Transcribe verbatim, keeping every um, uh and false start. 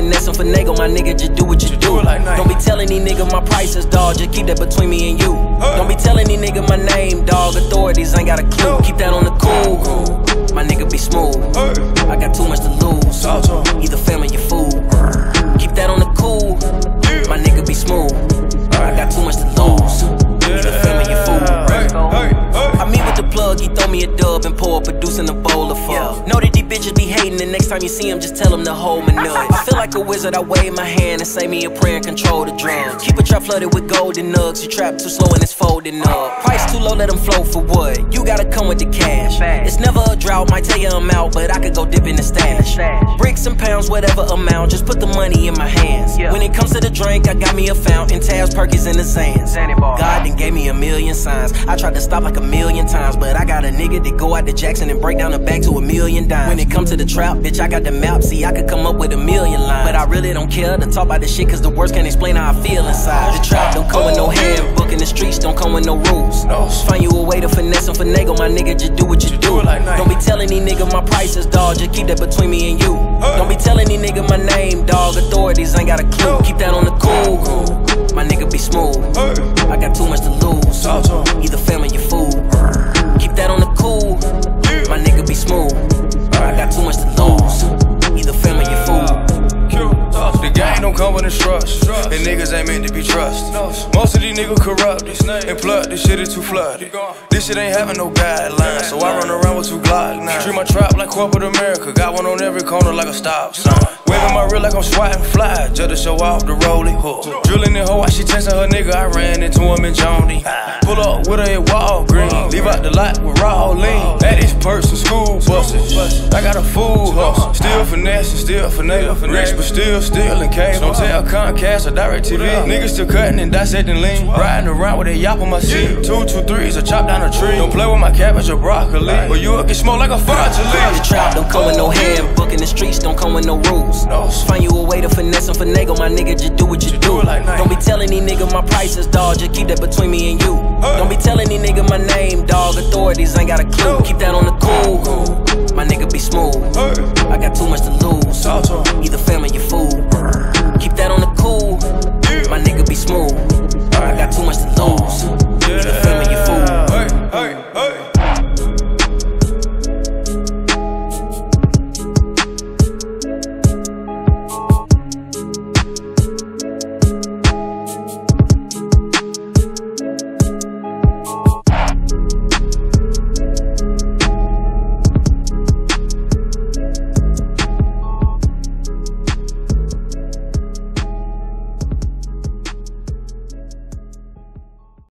finesse and finagle, my nigga, just do what you do. Don't be telling these niggas my prices, dawg, just keep that between me and you. Don't be telling these niggas my name, dawg, authorities ain't got a clue. Keep that on the cool, my nigga be smooth. I got too much to lose, either family or food. Keep that on the cool, my nigga be smooth. I got too much to lose, either family or food. I meet with the plug, he throw me a dub and pour, producing a bowl of fuck. Know that these bitches be hating, the next time you see him, just tell him to hold my nuts. I feel like a wizard, I wave my hand and say me a prayer and control the drums. Keep a trap flooded with golden nugs, you trap too slow and it's folding up. Price too low, let them float for what? You gotta come with the cash. It's never a drought, might tell you I'm out, but I could go dip in the stash. Bricks and pounds, whatever amount, just put the money in my hands. When it comes to the drink, I got me a fountain, Tabs, Perkins, and the Zans. God done gave me a million signs. I tried to stop like a million times, but I got a nigga that go out to Jackson and break down the bag to a million dimes. When it comes to the trap, bitch, I got the map. See, I could come up with a million lines, but I really don't care to talk about this shit, cause the words can't explain how I feel inside. The trap don't come with no handbook, and the streets don't come with no rules. Find you a way to finesse and finagle, my nigga, just do what you do. Don't be telling these niggas my prices, dawg, just keep that between me and you. Don't be telling these niggas my name, dawg, authorities ain't got a clue. Keep that on the cool, my nigga be smooth. I got too much to lose, either family or food. Keep that on the cool, my nigga be smooth. I got too much to lose, either family or food. The game don't come with instructions, and niggas ain't meant to be trusted. Most of these niggas corrupted, and plug, this shit is too flooded. This shit ain't having no guidelines, so I run around with two Glock nines. Treat my trap like corporate America, got one on every corner like a stop sign. Waving my reel like I'm swatting fly, just to show off the rolling hook. Drilling the hoe while she chasing her nigga, I ran into him in Johnny. Pull up with her at Walgreens, leave out the lot with raw lean. At this person, school buses, I got a fool hustle. Still finessing, still finessing, rich but still stealing cable. Don't tell Comcast or DirecTV. Niggas still cutting and dissecting lean. Riding around with a yop on my seat. Two, two, threes, or chop down a tree. Don't play with my cabbage or broccoli, or you'll get smoked like a fudge. The trap don't come with no handbook, and the streets don't come with no rules. Find you a way to finesse and finagle, my nigga, just do what you do. Don't be telling these niggas my prices, dawg, just keep that between me and you. Don't be telling these niggas my name, dawg, authorities ain't got a clue. Keep that on the cool, my nigga be smooth. I got too much to lose, either family or food.